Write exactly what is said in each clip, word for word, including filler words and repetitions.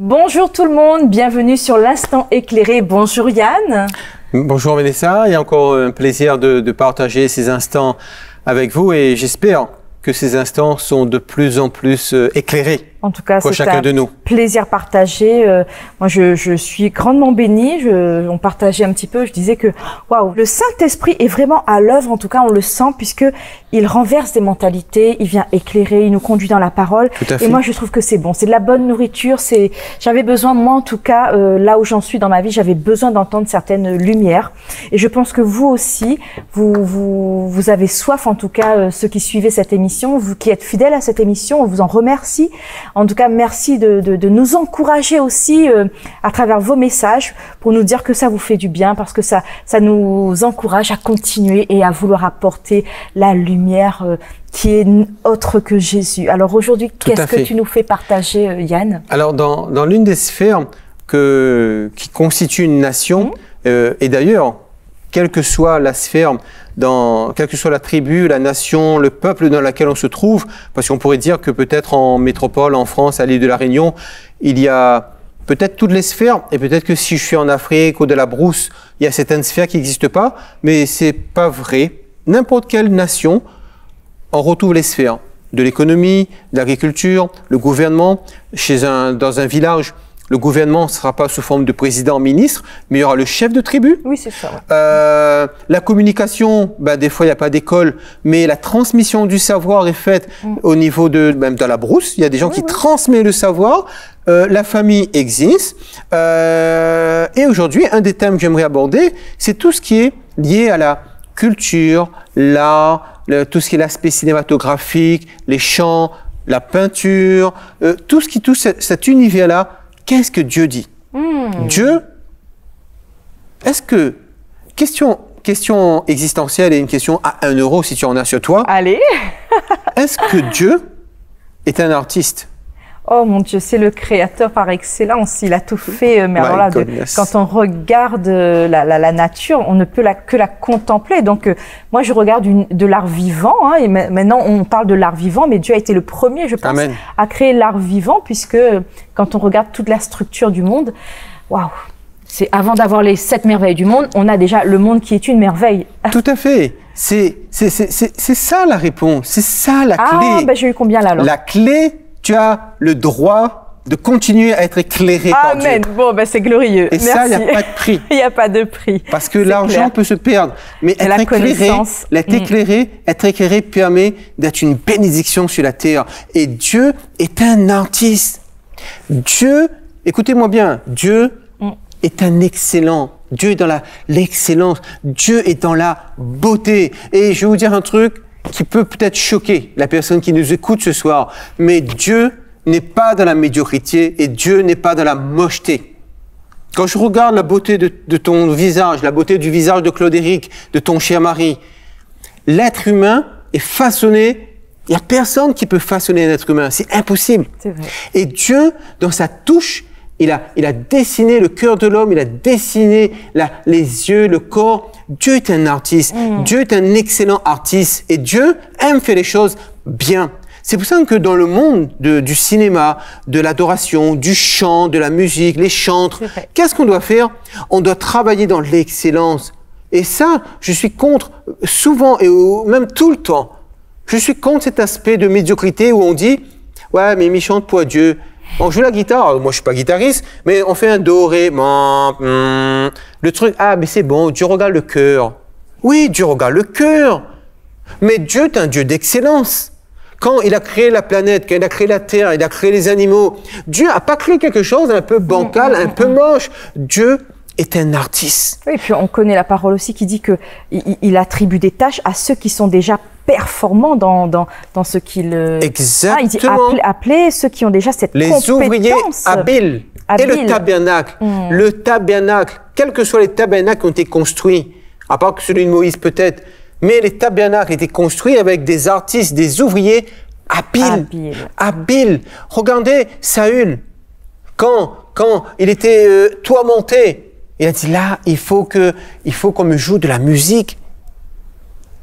Bonjour tout le monde, bienvenue sur l'Instant éclairé. Bonjour Yann. Bonjour Vanessa, il y a encore un plaisir de, de partager ces instants avec vous et j'espère que ces instants sont de plus en plus euh, éclairés. En tout cas, c'est un de nous. plaisir partagé. Euh, moi, je, je suis grandement bénie. Je, on partageait un petit peu. Je disais que, waouh, le Saint-Esprit est vraiment à l'œuvre. En tout cas, on le sent puisque il renverse des mentalités. Il vient éclairer. Il nous conduit dans la parole. Tout à fait. Et moi, je trouve que c'est bon. C'est de la bonne nourriture. C'est, j'avais besoin, moi, en tout cas, euh, là où j'en suis dans ma vie, j'avais besoin d'entendre certaines lumières. Et je pense que vous aussi, vous, vous, vous avez soif, en tout cas, euh, ceux qui suivez cette émission, vous qui êtes fidèles à cette émission, on vous en remercie. En tout cas, merci de, de, de nous encourager aussi euh, à travers vos messages pour nous dire que ça vous fait du bien parce que ça, ça nous encourage à continuer et à vouloir apporter la lumière euh, qui est autre que Jésus. Alors aujourd'hui, qu'est-ce que tu nous fais partager, euh, Yann? Alors, dans, dans l'une des sphères que, qui constitue une nation, mmh. euh, et d'ailleurs, quelle que soit la sphère, dans, quelle que soit la tribu, la nation, le peuple dans lequel on se trouve, parce qu'on pourrait dire que peut-être en métropole, en France, à l'île de la Réunion, il y a peut-être toutes les sphères, et peut-être que si je suis en Afrique ou de la brousse, il y a certaines sphères qui n'existent pas, mais c'est pas vrai. N'importe quelle nation, on retrouve les sphères de l'économie, de l'agriculture, le gouvernement, chez un, dans un village. Le gouvernement ne sera pas sous forme de président-ministre, mais il y aura le chef de tribu. Oui, c'est ça. Euh, la communication, ben, des fois, il n'y a pas d'école, mais la transmission du savoir est faite mm. au niveau de, même dans la brousse. Il y a des gens oui, qui oui. transmettent le savoir. Euh, la famille existe. Euh, et aujourd'hui, un des thèmes que j'aimerais aborder, c'est tout ce qui est lié à la culture, l'art, le, tout ce qui est l'aspect cinématographique, les chants, la peinture, euh, tout ce qui touche cet, cet univers-là. Qu'est-ce que Dieu dit? mmh. Dieu, est-ce que, question, question existentielle et une question à un euro si tu en as sur toi. Allez. Est-ce que Dieu est un artiste? Oh mon Dieu, c'est le créateur par excellence. Il a tout fait. Mais alors là, de, quand on regarde la, la, la nature, on ne peut la, que la contempler. Donc, euh, moi, je regarde une, de l'art vivant. Hein, et maintenant, on parle de l'art vivant, mais Dieu a été le premier, je pense, Amen. à créer l'art vivant, puisque quand on regarde toute la structure du monde, waouh! C'est avant d'avoir les sept merveilles du monde, on a déjà le monde qui est une merveille. Tout à fait. C'est ça la réponse. C'est ça la ah, clé. Ah, ben j'ai eu combien là alors? La clé, tu as le droit de continuer à être éclairé Amen. par Dieu. Amen. Bon, ben c'est glorieux. Et Merci. ça, il n'y a pas de prix. Il n'y a pas de prix. Parce que l'argent peut se perdre. Mais être la éclairé, être éclairé, mmh. être éclairé permet d'être une bénédiction sur la terre. Et Dieu est un artiste. Dieu, écoutez-moi bien, Dieu mmh. est un excellent. Dieu est dans l'excellence. Dieu est dans la beauté. Et je vais vous dire un truc qui peut peut-être choquer la personne qui nous écoute ce soir, mais Dieu n'est pas dans la médiocrité et Dieu n'est pas dans la mocheté. Quand je regarde la beauté de, de ton visage, la beauté du visage de Claude-Éric, de ton cher mari, l'être humain est façonné. Il n'y a personne qui peut façonner un être humain, c'est impossible. C'est vrai. Et Dieu, dans sa touche, il a, il a dessiné le cœur de l'homme, il a dessiné la, les yeux, le corps. Dieu est un artiste. Mmh. Dieu est un excellent artiste. Et Dieu aime faire les choses bien. C'est pour ça que dans le monde de, du cinéma, de l'adoration, du chant, de la musique, les chantres, qu'est-ce qu'on doit faire? On doit travailler dans l'excellence. Et ça, je suis contre souvent et même tout le temps. Je suis contre cet aspect de médiocrité où on dit « Ouais, mais il chante pour Dieu ». On joue la guitare, moi je suis pas guitariste, mais on fait un do, ré, man, mm, le truc, ah mais c'est bon, Dieu regarde le cœur. Oui, Dieu regarde le cœur, mais Dieu est un Dieu d'excellence. Quand il a créé la planète, quand il a créé la terre, il a créé les animaux, Dieu a pas créé quelque chose d'un peu bancal, un peu moche. Dieu est un artiste. Oui, et puis on connaît la parole aussi qui dit que il, il attribue des tâches à ceux qui sont déjà performants dans, dans, dans ce qu'il... Exactement. Ah, il dit appeler, appeler ceux qui ont déjà cette les compétence. Les ouvriers habiles. habiles. Et le tabernacle. Mmh. Le tabernacle, quels que soient les tabernacles qui ont été construits, à part que celui de Moïse peut-être, mais les tabernacles étaient construits avec des artistes, des ouvriers habiles. Habiles. habiles. Regardez Saül, quand, quand il était euh, tourmenté, il a dit là, il faut que, il faut qu'on me joue de la musique.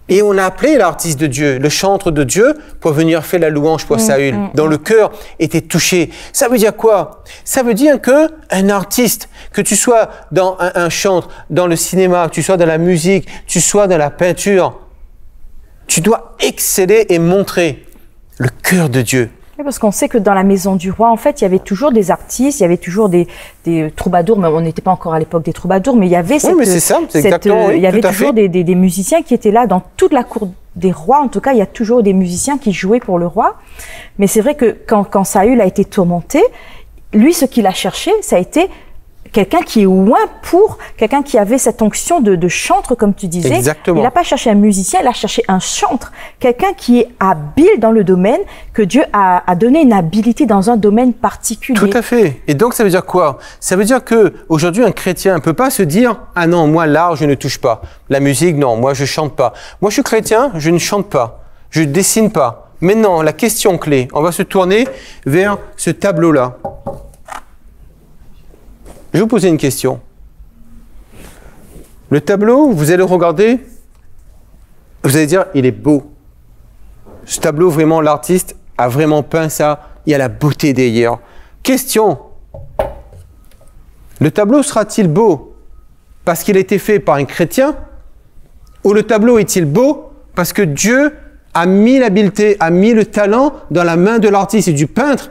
Et on a appelé l'artiste de Dieu, le chantre de Dieu, pour venir faire la louange pour mmh, Saül, mmh, dont mmh. le cœur était touché. Ça veut dire quoi? Ça veut dire que un artiste, que tu sois dans un, un chantre, dans le cinéma, que tu sois dans la musique, que tu sois dans la peinture, tu dois exceller et montrer le cœur de Dieu. Oui, parce qu'on sait que dans la maison du roi, en fait, il y avait toujours des artistes, il y avait toujours des, des troubadours, mais on n'était pas encore à l'époque des troubadours, mais il y avait cette, oui, mais c'est ça, c'est cette, exactement, oui, il y avait tout à toujours des, des, des musiciens qui étaient là dans toute la cour des rois. En tout cas, il y a toujours des musiciens qui jouaient pour le roi. Mais c'est vrai que quand, quand Saül a été tourmenté, lui, ce qu'il a cherché, ça a été quelqu'un qui est loin pour, quelqu'un qui avait cette onction de, de chantre, comme tu disais. Exactement. Il n'a pas cherché un musicien, il a cherché un chantre, quelqu'un qui est habile dans le domaine, que Dieu a, a donné une habileté dans un domaine particulier. Tout à fait. Et donc, ça veut dire quoi? Ça veut dire que aujourd'hui, un chrétien ne peut pas se dire « Ah non, moi, l'art, je ne touche pas. La musique, non, moi, je chante pas. Moi, je suis chrétien, je ne chante pas. Je ne dessine pas. » Maintenant, la question clé, on va se tourner vers ce tableau-là. Je vais vous poser une question. Le tableau, vous allez le regarder, vous allez dire, il est beau. Ce tableau, vraiment, l'artiste a vraiment peint ça. Il y a la beauté derrière. Question. Le tableau sera-t-il beau parce qu'il a été fait par un chrétien? Ou le tableau est-il beau parce que Dieu a mis l'habileté, a mis le talent dans la main de l'artiste et du peintre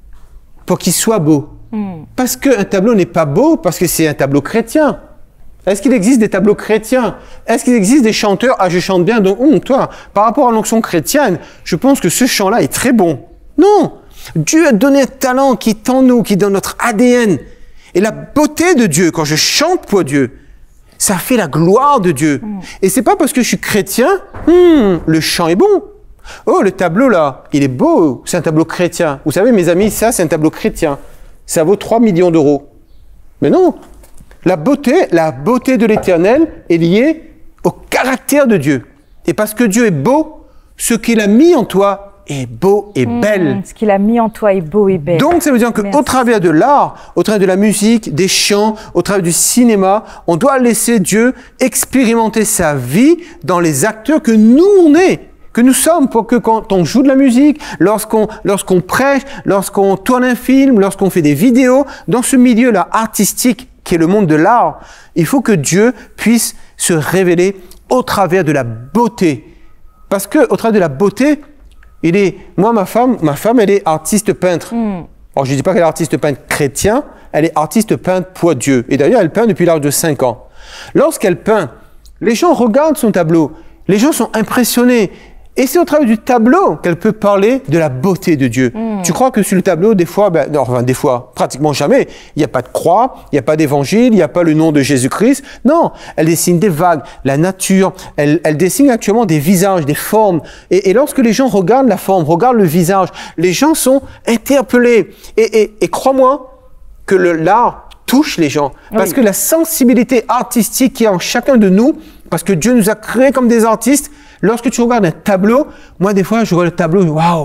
pour qu'il soit beau? Mm. Parce qu'un tableau n'est pas beau, parce que c'est un tableau chrétien. Est-ce qu'il existe des tableaux chrétiens? Est-ce qu'il existe des chanteurs? Ah, je chante bien, donc, oh, toi, par rapport à l'onction chrétienne, je pense que ce chant-là est très bon. Non! Dieu a donné un talent qui est en nous, qui est dans notre A D N. Et la beauté de Dieu, quand je chante pour Dieu, ça fait la gloire de Dieu. Mm. Et c'est pas parce que je suis chrétien, hmm, le chant est bon. Oh, le tableau là, il est beau, c'est un tableau chrétien. Vous savez, mes amis, ça, c'est un tableau chrétien. Ça vaut trois millions d'euros. Mais non, la beauté, la beauté de l'Éternel est liée au caractère de Dieu. Et parce que Dieu est beau, ce qu'il a mis en toi est beau et mmh, belle. Ce qu'il a mis en toi est beau et belle. Donc ça veut dire qu'au travers de l'art, au travers de la musique, des chants, au travers du cinéma, on doit laisser Dieu expérimenter sa vie dans les acteurs que nous on est. Que nous sommes, pour que quand on joue de la musique, lorsqu'on lorsqu'on prêche, lorsqu'on tourne un film, lorsqu'on fait des vidéos, dans ce milieu-là artistique qui est le monde de l'art, il faut que Dieu puisse se révéler au travers de la beauté. Parce que au travers de la beauté, il est, moi ma femme, ma femme elle est artiste peintre. Mm. Alors je ne dis pas qu'elle est artiste peintre chrétien, elle est artiste peintre pour Dieu. Et d'ailleurs elle peint depuis l'âge de cinq ans. Lorsqu'elle peint, les gens regardent son tableau, les gens sont impressionnés. Et c'est au travers du tableau qu'elle peut parler de la beauté de Dieu. Mmh. Tu crois que sur le tableau, des fois, ben, non, enfin, des fois, pratiquement jamais, il n'y a pas de croix, il n'y a pas d'évangile, il n'y a pas le nom de Jésus-Christ. Non, elle dessine des vagues, la nature, elle, elle dessine actuellement des visages, des formes. Et, et lorsque les gens regardent la forme, regardent le visage, les gens sont interpellés. Et, et, et crois-moi que l'art touche les gens. Parce oui. que la sensibilité artistique qui est en chacun de nous, parce que Dieu nous a créés comme des artistes, lorsque tu regardes un tableau, moi des fois je regarde le tableau, waouh,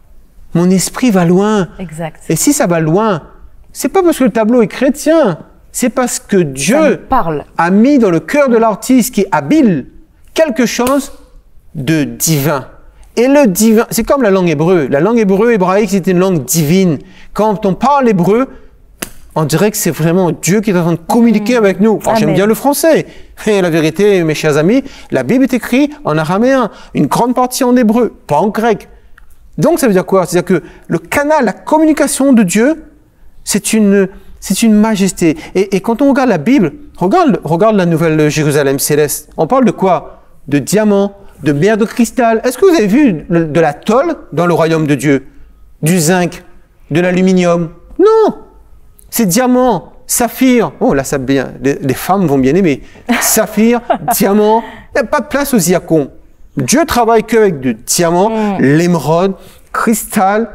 mon esprit va loin. Exact. Et si ça va loin, c'est pas parce que le tableau est chrétien, c'est parce que Dieu parle. a mis dans le cœur de l'artiste qui est habile quelque chose de divin. Et le divin, c'est comme la langue hébreu. La langue hébreu hébraïque, c'est une langue divine. Quand on parle hébreu, on dirait que c'est vraiment Dieu qui est en train de communiquer mmh. avec nous. Alors, j'aime bien le français. Et la vérité, mes chers amis, la Bible est écrite en araméen, une grande partie en hébreu, pas en grec. Donc, ça veut dire quoi? C'est-à-dire que le canal, la communication de Dieu, c'est une, c'est une majesté. Et, et quand on regarde la Bible, regarde, regarde la nouvelle Jérusalem céleste. On parle de quoi? De diamants, de mer de cristal. Est-ce que vous avez vu de la tôle dans le royaume de Dieu? Du zinc, de l'aluminium? Non! C'est diamant, saphir. Oh là, ça bien. Les, les femmes vont bien aimer. Saphir, diamant. Il n'y a pas de place aux zircons. Dieu travaille qu'avec du diamant, mm. l'émeraude, cristal.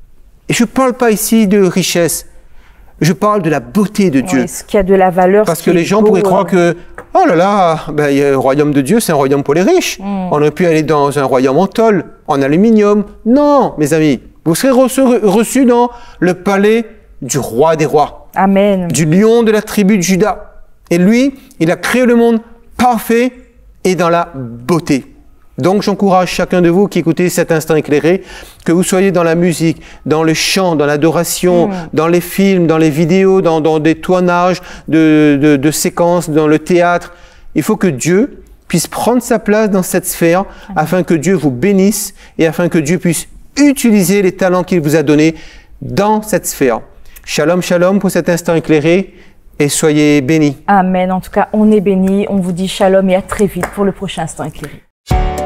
Et je ne parle pas ici de richesse. Je parle de la beauté de Dieu. Oui, ce qui a de la valeur. Parce que les gens beau, pourraient croire que, oh là là, ben, y a le royaume de Dieu, c'est un royaume pour les riches. Mm. On aurait pu aller dans un royaume en tôle, en aluminium. Non, mes amis. Vous serez reçus, reçus dans le palais du roi des rois. Amen. Du lion de la tribu de Juda. Et lui, il a créé le monde parfait et dans la beauté. Donc j'encourage chacun de vous qui écoutez cet instant éclairé, que vous soyez dans la musique, dans le chant, dans l'adoration, mmh. dans les films, dans les vidéos, dans, dans des tournages de, de, de séquences, dans le théâtre. Il faut que Dieu puisse prendre sa place dans cette sphère, mmh. afin que Dieu vous bénisse et afin que Dieu puisse utiliser les talents qu'il vous a donnés dans cette sphère. Shalom, shalom pour cet instant éclairé et soyez bénis. Amen. En tout cas, on est bénis. On vous dit shalom et à très vite pour le prochain instant éclairé.